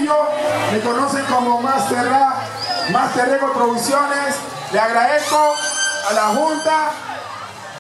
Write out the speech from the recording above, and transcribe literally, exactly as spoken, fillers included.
estudio, me conocen como Master Ra, Master Ego Producciones. Le agradezco a la Junta